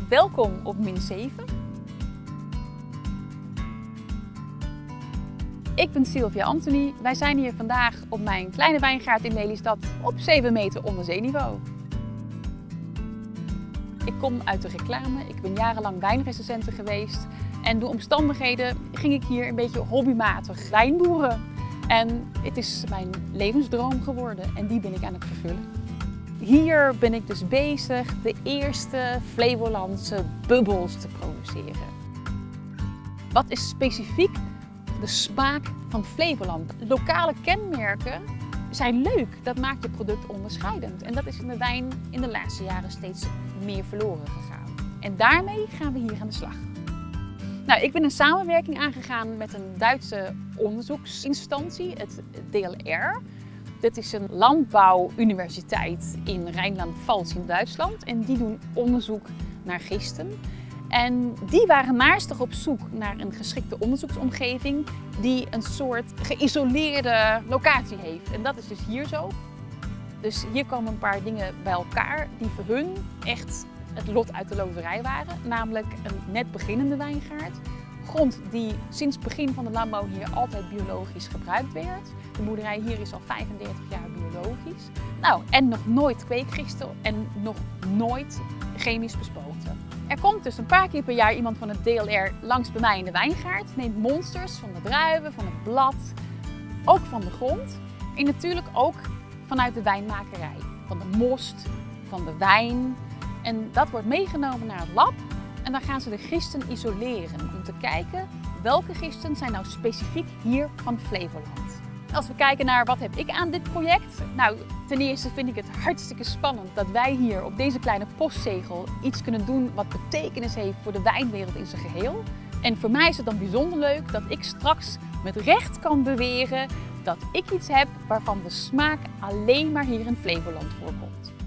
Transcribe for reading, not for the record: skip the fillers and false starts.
Welkom op min 7. Ik ben Sylvia Anthony. Wij zijn hier vandaag op mijn kleine wijngaard in Lelystad op 7 meter onder zeeniveau. Ik kom uit de reclame. Ik ben jarenlang wijnrecensente geweest. En door omstandigheden ging ik hier een beetje hobbymatig wijnboeren. En het is mijn levensdroom geworden en die ben ik aan het vervullen. Hier ben ik dus bezig de eerste Flevolandse bubbels te produceren. Wat is specifiek de smaak van Flevoland? Lokale kenmerken zijn leuk, dat maakt je product onderscheidend. En dat is in de wijn in de laatste jaren steeds meer verloren gegaan. En daarmee gaan we hier aan de slag. Nou, ik ben een samenwerking aangegaan met een Duitse onderzoeksinstantie, het DLR. Dit is een landbouwuniversiteit in Rijnland-Pfalz in Duitsland. En die doen onderzoek naar gisten. En die waren naastig op zoek naar een geschikte onderzoeksomgeving die een soort geïsoleerde locatie heeft. En dat is dus hier zo. Dus hier komen een paar dingen bij elkaar die voor hun echt het lot uit de loterij waren. Namelijk een net beginnende wijngaard. Grond die sinds het begin van de landbouw hier altijd biologisch gebruikt werd. De boerderij hier is al 35 jaar biologisch. Nou, en nog nooit kweekgisten en nog nooit chemisch bespoten. Er komt dus een paar keer per jaar iemand van het DLR langs bij mij in de wijngaard. Neemt monsters van de druiven, van het blad, ook van de grond. En natuurlijk ook vanuit de wijnmakerij. Van de most, van de wijn. En dat wordt meegenomen naar het lab. En dan gaan ze de gisten isoleren om te kijken welke gisten zijn nou specifiek hier van Flevoland. Als we kijken naar wat heb ik aan dit project. Nou, ten eerste vind ik het hartstikke spannend dat wij hier op deze kleine postzegel iets kunnen doen wat betekenis heeft voor de wijnwereld in zijn geheel. En voor mij is het dan bijzonder leuk dat ik straks met recht kan beweren dat ik iets heb waarvan de smaak alleen maar hier in Flevoland voorkomt.